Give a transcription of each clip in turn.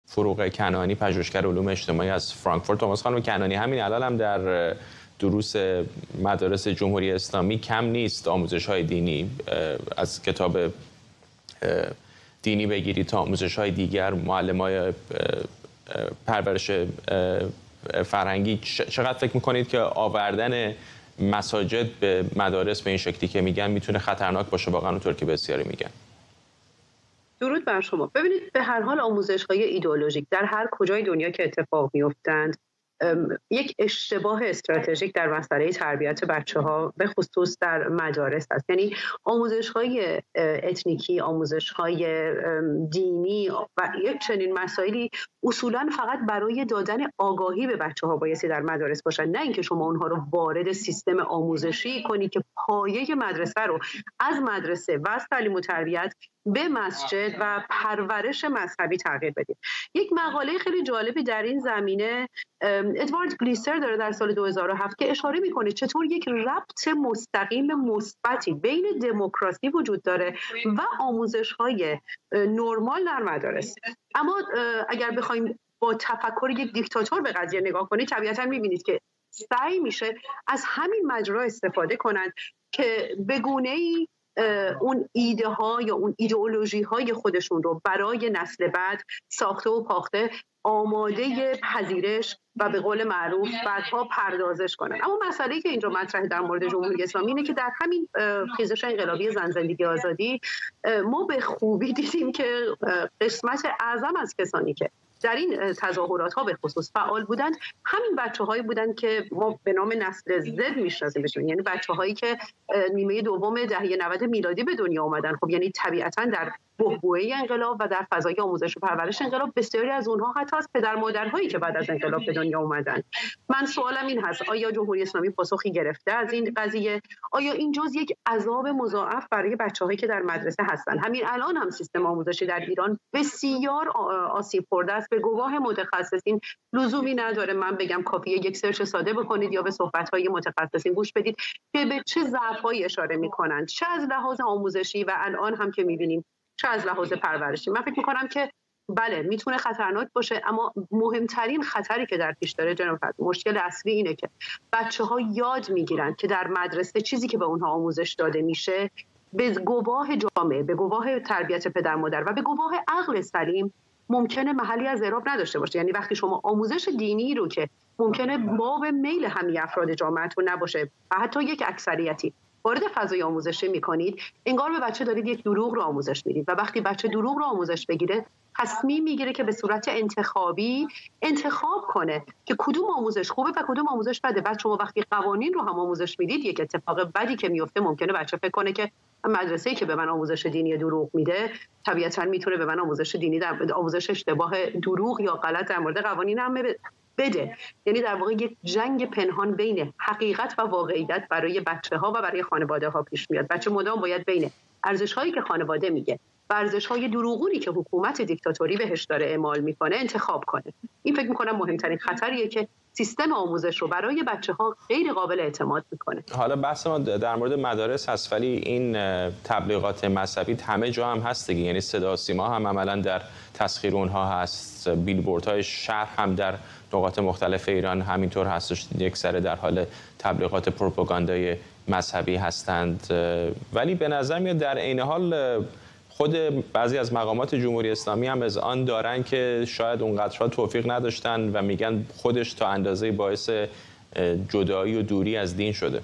فروغ کنانی، پژوهشگر علوم اجتماعی از فرانکفورت. توماس خانم کنانی، همین الان هم در دروس مدارس جمهوری اسلامی کم نیست آموزش‌های دینی، از کتاب دینی بگیری تا آموزش‌های دیگر، معلم‌های پرورش فرهنگی. چقدر فکر می‌کنید که آوردن مساجد به مدارس به این شکلی که میگن میتونه خطرناک باشه واقعا اونطور که بسیاری میگن؟ درود بر شما. ببینید، به هر حال آموزش‌های ایدئولوژیک در هر کجای دنیا که اتفاق می‌افتند یک اشتباه استراتژیک در مسئله تربیت بچه‌ها به خصوص در مدارس است. یعنی آموزش‌های اتنیکی، آموزش‌های دینی و یک چنین مسائلی اصولاً فقط برای دادن آگاهی به بچه‌ها بایستی در مدارس باشن، نه اینکه شما اونها رو وارد سیستم آموزشی کنید که پایه مدرسه رو از مدرسه و از تعلیم و تربیت به مسجد و پرورش مذهبی تغییر بدید. یک مقاله خیلی جالبی در این زمینه ادوارد گلیسر داره در سال 2007 که اشاره میکنه چطور یک ربط مستقیم مثبتی بین دموکراسی وجود داره و آموزش‌های نرمال در مدارس. اما اگر بخوایم با تفکر یک دیکتاتور به قضیه نگاه کنید، طبیعتاً میبینید که سعی میشه از همین مجرا استفاده کنند که به گونه‌ای اون ایده ها یا اون ایدئولوژی های خودشون رو برای نسل بعد ساخته و پاخته، آماده پذیرش و به قول معروف بعدها پردازش کنن. اما مسئله‌ای که اینجا مطرح در مورد جمهوری اسلامی اینه که در همین خیزش انقلابی زن، زندگی، آزادی ما به خوبی دیدیم که قسمت اعظم از کسانی که در این تظاهرات ها به خصوص فعال بودند همین بچه‌هایی بودند که ما به نام نسل زد میشناسیمشون، یعنی بچه‌هایی که نیمه دوم دهه 90 میلادی به دنیا آمدن. خب یعنی طبیعتاً در بحبوحه انقلاب و در فضای آموزش و پرورش انقلاب بسیاری از اونها حتی از پدر مادرهایی که بعد از انقلاب به دنیا اومدن. من سوالم این هست: آیا جمهوری اسلامی پاسخی گرفته از این قضیه؟ آیا این جز یک عذاب مضاعف برای بچه‌هایی که در مدرسه هستن؟ همین الان هم سیستم آموزشی در ایران بسیار آسیب خورده است. به گواه متخصصین لزومی نداره من بگم، کافیه یک سرچ ساده بکنید یا به صحبت‌های متخصصین گوش بدید که به چه ضعف‌هایی اشاره می‌کنند، چه از لحاظ آموزشی و الان هم که می‌بینیم چه از لحاظ پرورشی. من فکر می‌کنم که بله میتونه خطرناک باشه، اما مهمترین خطری که در پیش داره جناب فرد، مشکل اصلی اینه که بچه‌ها یاد می‌گیرن که در مدرسه چیزی که به اونها آموزش داده میشه به گواه جامعه، به گواه تربیت پدر مادر و به گواه عقل سلیم ممکنه محلی از اعراب نداشته باشه. یعنی وقتی شما آموزش دینی رو که ممکنه باب میل همه افراد جامعهتون نباشه و حتی یک اکثریتی وارد فضای آموزشی میکنید، انگار به بچه دارید یک دروغ رو آموزش میدید و وقتی بچه دروغ رو آموزش بگیره تصمیم میگیره که به صورت انتخابی انتخاب کنه که کدوم آموزش خوبه و کدوم آموزش بده. بعد شما وقتی قوانین رو هم آموزش میدید، یک اتفاق بدی که میفته ممکنه بچه فکر کنه که مدرسه‌ای که به من آموزش دینی دروغ میده طبیعتاً میتونه به من آموزش دینی در آموزش اشتباه دروغ یا غلط در مورد قوانین هم بده. یعنی در واقع یک جنگ پنهان بین حقیقت و واقعیت برای بچه‌ها و برای خانواده‌ها پیش میاد. بچه مدام باید بین ارزش‌هایی که خانواده میگه و ارزش‌های دروغونی که حکومت دیکتاتوری بهش داره اعمال میکنه انتخاب کنه. این فکر میکنم مهمترین خطریه که سیستم آموزش رو برای بچه‌ها غیر قابل اعتماد میکنه. حالا بحث ما در مورد مدارس هست، ولی این تبلیغات مذهبی همه جا هم هست دیگه. یعنی صدا و سیما هم عملاً در تسخیر اونها هست، بیلبوردهای شهر هم در نقاط مختلف ایران همینطور هستش، یک سره در حال تبلیغات پروپاگاندای مذهبی هستند. ولی به نظر میاد در عین حال خود بعضی از مقامات جمهوری اسلامی هم از آن دارن که شاید اونقدرها توفیق نداشتن و میگن خودش تا اندازه باعث جدایی و دوری از دین شده.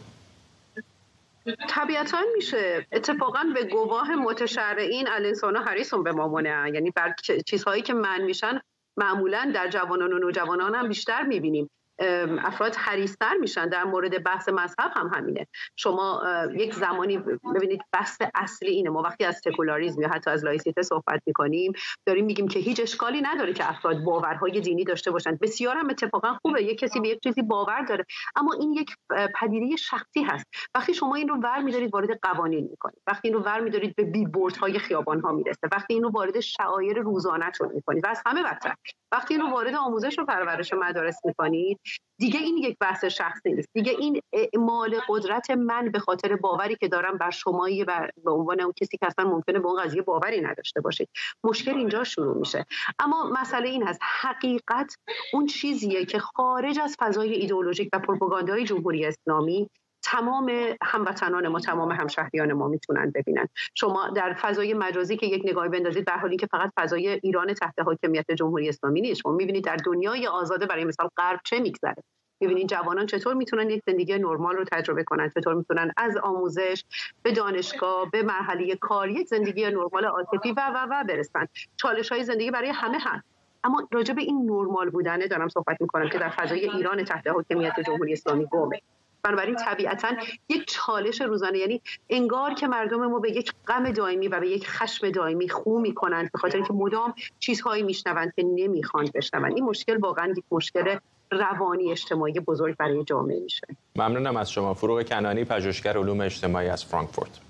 طبیعتاً میشه. اتفاقاً به گواه متشرعین الانسان حریصون به ما منع، یعنی بر چیزهایی که منع میشن معمولاً در جوانان و نوجوانان هم بیشتر میبینیم. افراد حریص‌تر میشن. در مورد بحث مذهب هم همینه. شما یک زمانی ببینید بحث اصلی اینه، ما وقتی از سکولاریسم یا حتی از لایسیته صحبت میکنیم داریم میگیم که هیچ اشکالی نداره که افراد باورهای دینی داشته باشند. بسیار هم اتفاقا خوبه یک کسی به یک چیزی باور داره، اما این یک پدیده شخصی هست. وقتی شما این رو ور می‌دارید وارد قوانین میکنید، وقتی این رو ور می‌دارید به بیلبوردهای خیابان‌ها میرسه، وقتی این رو وارد شعائر روزانه‌تون میکنید و از همه بدتر وقتی اینو وارد آموزش و پرورش مدارس میکنید دیگه این یک بحث شخصی نیست، دیگه این اعمال قدرت من به خاطر باوری که دارم بر شما به عنوان اون کسی که اصلا ممکنه به اون قضیه باوری نداشته باشید. مشکل اینجا شروع میشه. اما مسئله این هست حقیقت اون چیزیه که خارج از فضای ایدئولوژیک و پروپاگاندای جمهوری اسلامی تمام هموطنان ما، تمام همشهریان ما میتونن ببینن. شما در فضای مجازی که یک نگاهی بندازید، در حالی که فقط فضای ایران تحت حاکمیت جمهوری اسلامی نیست، شما میبینید در دنیای آزاد برای مثال غرب چه میگذره. میبینید جوانان چطور میتونن یک زندگی نرمال رو تجربه کنن، چطور میتونن از آموزش به دانشگاه به مرحله کار یک زندگی نرمال عاطفی و برسن. چالش‌های زندگی برای همه هست. اما راجع به این نرمال بودنه دارم صحبت میکنم که در فضای ایران تحت حاکمیت جمهوری اسلامی گمه. بنابراین طبیعتاً یک چالش روزانه، یعنی انگار که مردم ما به یک غم دائمی و به یک خشم دائمی خو میکنند به خاطر اینکه مدام چیزهایی میشنوند که نمیخوان بشنوند. این مشکل واقعاً یک مشکل روانی اجتماعی بزرگ برای جامعه میشه. ممنونم از شما. فروغ کنانی، پژوهشگر علوم اجتماعی از فرانکفورت.